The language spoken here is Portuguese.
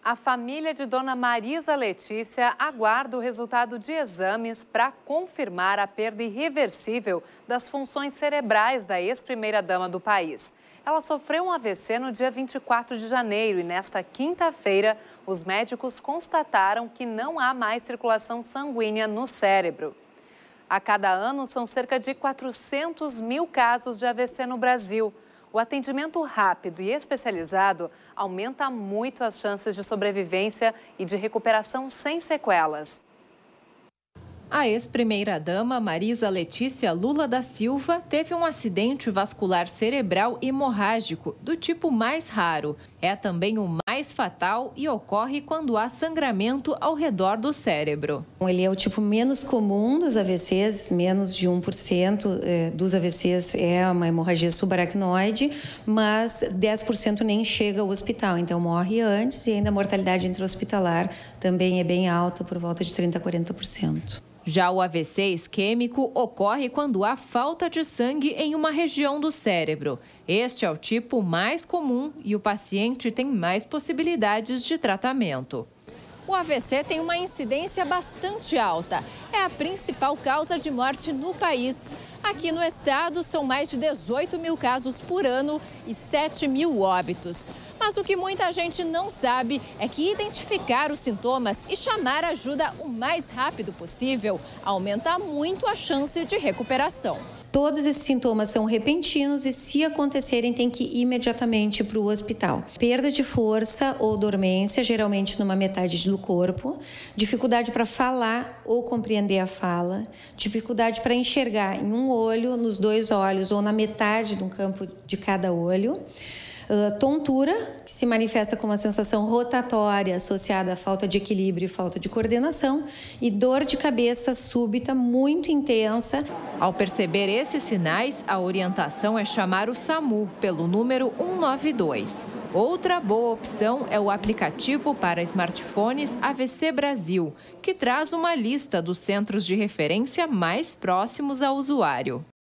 A família de Dona Marisa Letícia aguarda o resultado de exames para confirmar a perda irreversível das funções cerebrais da ex-primeira-dama do país. Ela sofreu um AVC no dia 24 de janeiro e nesta quinta-feira os médicos constataram que não há mais circulação sanguínea no cérebro. A cada ano são cerca de 400 mil casos de AVC no Brasil. O atendimento rápido e especializado aumenta muito as chances de sobrevivência e de recuperação sem sequelas. A ex-primeira-dama Marisa Letícia Lula da Silva teve um acidente vascular cerebral hemorrágico do tipo mais raro. É também o mais fatal e ocorre quando há sangramento ao redor do cérebro. Ele é o tipo menos comum dos AVCs, menos de 1% dos AVCs é uma hemorragia subaracnoide, mas 10% nem chega ao hospital, então morre antes e ainda a mortalidade intra-hospitalar também é bem alta, por volta de 30% a 40%. Já o AVC isquêmico ocorre quando há falta de sangue em uma região do cérebro. Este é o tipo mais comum e o paciente tem mais possibilidades de tratamento. O AVC tem uma incidência bastante alta. É a principal causa de morte no país. Aqui no estado, são mais de 18 mil casos por ano e 7 mil óbitos. Mas o que muita gente não sabe é que identificar os sintomas e chamar ajuda o mais rápido possível aumenta muito a chance de recuperação. Todos esses sintomas são repentinos e, se acontecerem, tem que ir imediatamente para o hospital. Perda de força ou dormência, geralmente numa metade do corpo, dificuldade para falar ou compreender a fala, dificuldade para enxergar em um olho, nos dois olhos ou na metade de um campo de cada olho. Tontura, que se manifesta como uma sensação rotatória associada à falta de equilíbrio e falta de coordenação, e dor de cabeça súbita muito intensa. Ao perceber esses sinais, a orientação é chamar o SAMU pelo número 192. Outra boa opção é o aplicativo para smartphones AVC Brasil, que traz uma lista dos centros de referência mais próximos ao usuário.